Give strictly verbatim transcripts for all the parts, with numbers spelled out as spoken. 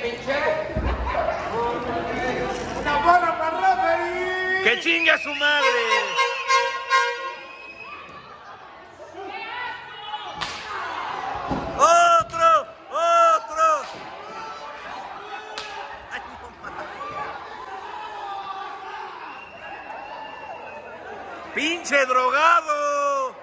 pinche. Una bola para referee. ¡Que chingue a su madre! ¡Otro! ¡Otro! Ay, no mames. ¡Pinche drogado!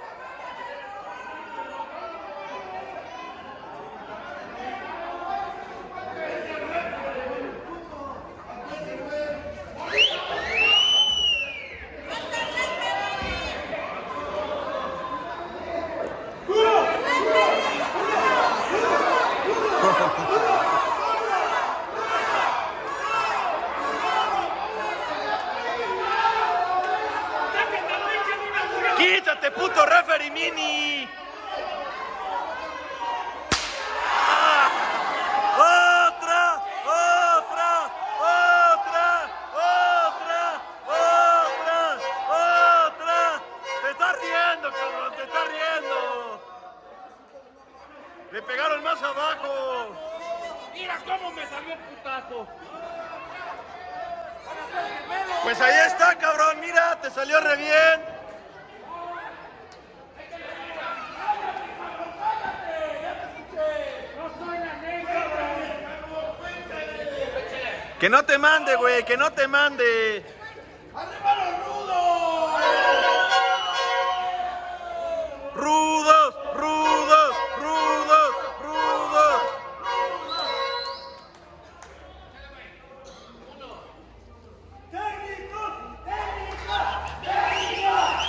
¡Quítate, puto referee mini! ¡Ah! ¡Otra! ¡Otra! ¡Otra! ¡Otra! ¡Otra! ¡Otra! ¡Te estás riendo, cabrón! ¡Te estás riendo! ¡Le pegaron más abajo! Mira cómo me salió el putazo. Pues ahí está, cabrón, mira, te salió re bien. Que no te mande, güey, que no te mande. ¡Arriba los rudos! Rudos, rudos, rudos, rudos. ¡Técnicos! ¡Técnicos! ¡Técnicos!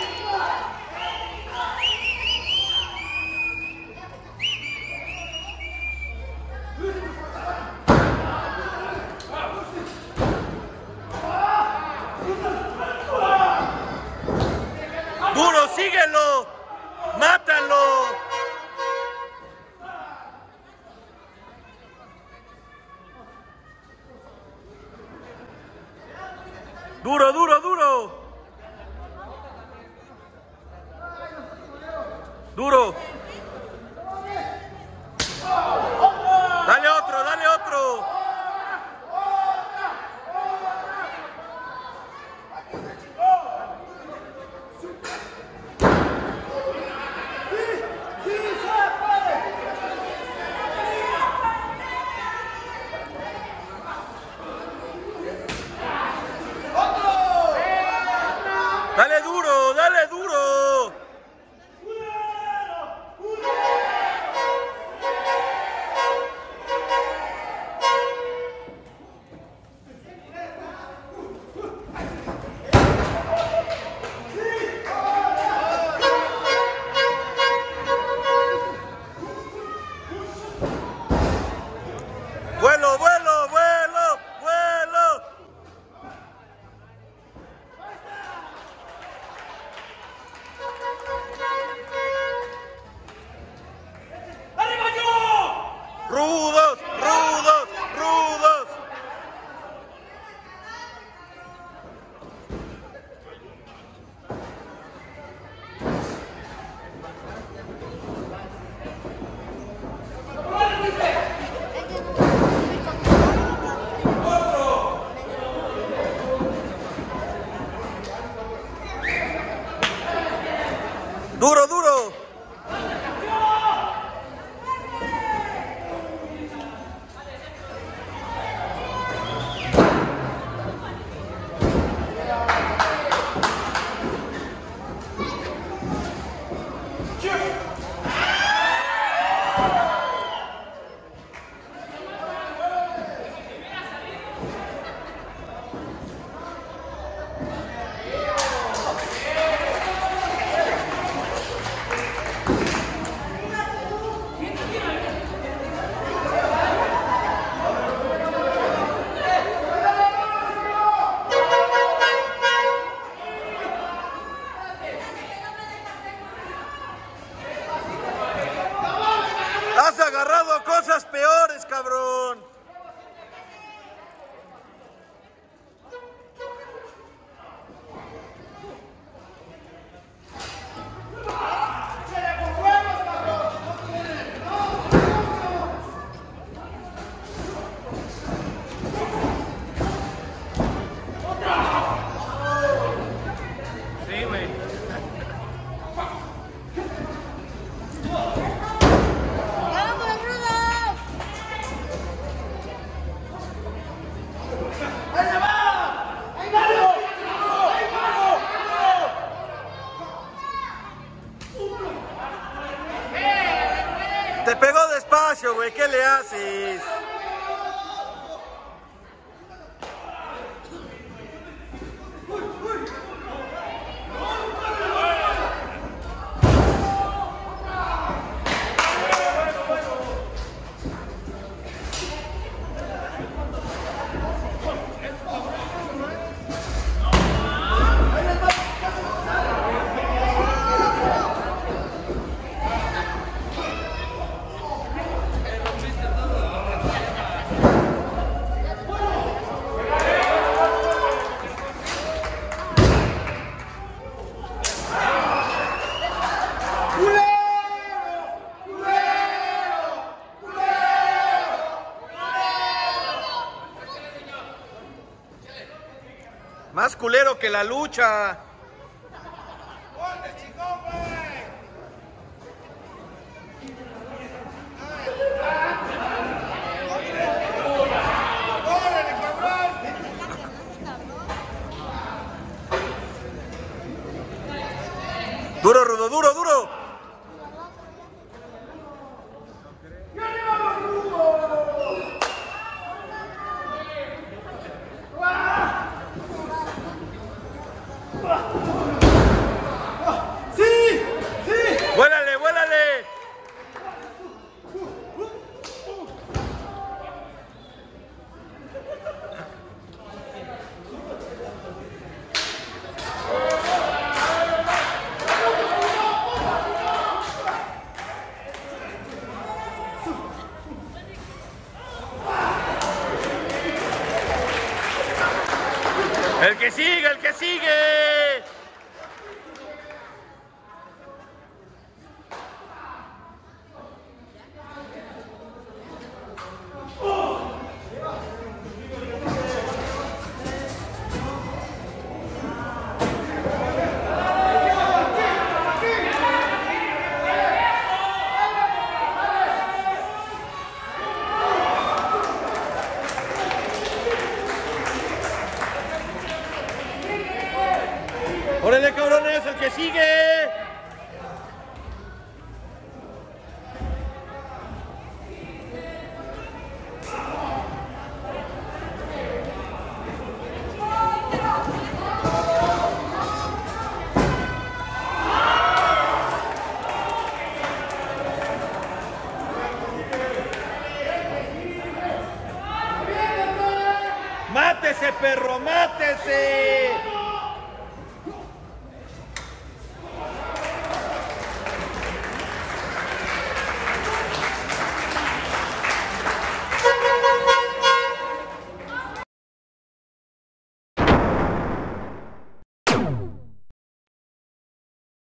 Duro, síguelo. Mátalo. Duro, duro, duro. Duro. Dale otro, dale otro. Dale duro, dale duro. Vuelo, vuelo, vuelo, vuelo. ¡Arriba yo! Rudos, rudos, rudos. Duro, duro. güey, ¿qué le haces? Más culero que la lucha. Duro, Rudo, duro, duro. ¡Sí! ¡Sí! ¡Vuélale, vuélale! El que sigue, el que sigue. ¡Órale, cabrones! ¡El que sigue! ¡Mátese, perro! ¡Mátese!